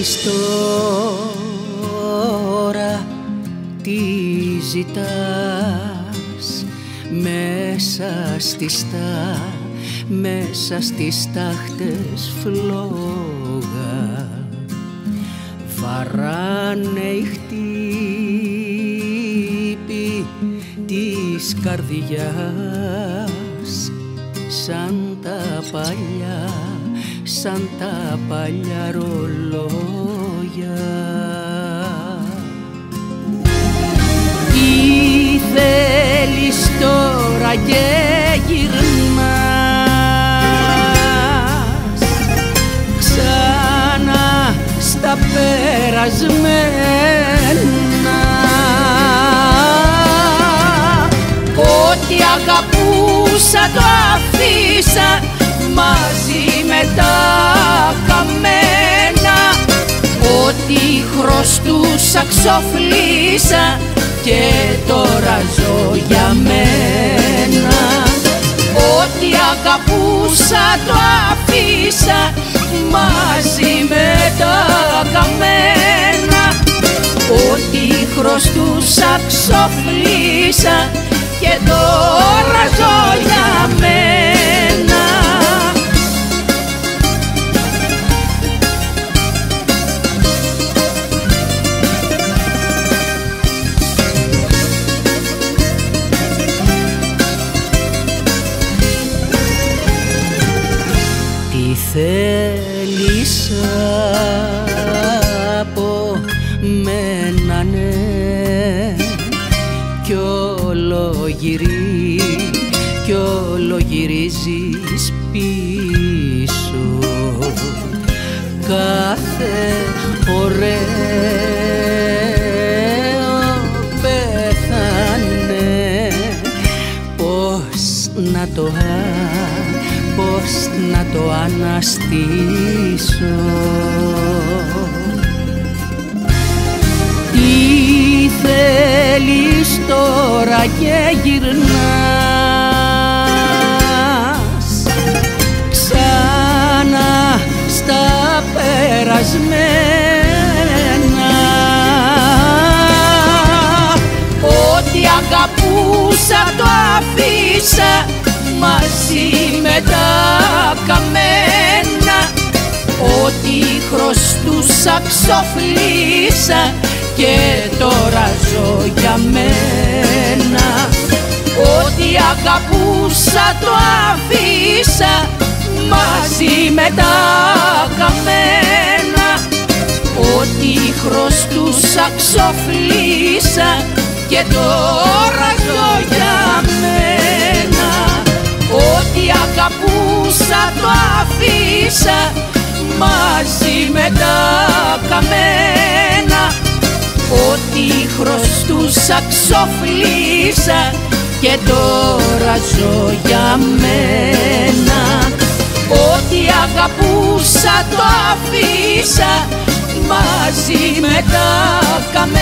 θέλεις τώρα, τι ζητάς μέσα στις τάχτες φλόγα. Βαράνε οι χτύποι της καρδιάς σαν τα παλιά ρολόγια. Τι θέλεις τώρα και γυρνάς ξανά στα περασμένα? Ό,τι αγαπούσα το αφήσα μαζί με τα καμένα. Ό,τι χρωστούσα ξοφλήσα και τώρα ζω για μένα. Ό,τι αγαπούσα το αφήσα μαζί με τα καμένα. Ό,τι χρωστούσα ξοφλήσα και τώρα ζω για μένα. Τι θέλεις από μένα, ναι, κι όλο γυρίζεις πίσω. Κάθε ωραίο πέθανε. Πώς να το αναστήσω? Τι θέλεις τώρα και γυρνάς ξανά στα περασμένα? Ό,τι αγαπούσα το αφήσα μαζί με τα καμένα. Ό,τι χρωστούσα ξοφλήσα και τώρα ζω για μένα. Ό,τι αγαπούσα το αφήσα μαζί με τα καμένα. Ό,τι χρωστούσα ξοφλήσα και τώρα ζω για μένα. Ό,τι αγαπούσα το αφήσα μαζί με τα καμένα. Ό,τι χρωστούσα ξοφλήσα και τώρα ζω για μένα. Ό,τι αγαπούσα το αφήσα μαζί με τα καμένα.